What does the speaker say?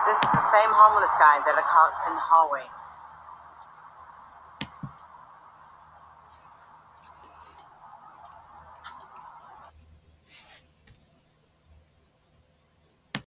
This is the same homeless guy that I caught in the hallway.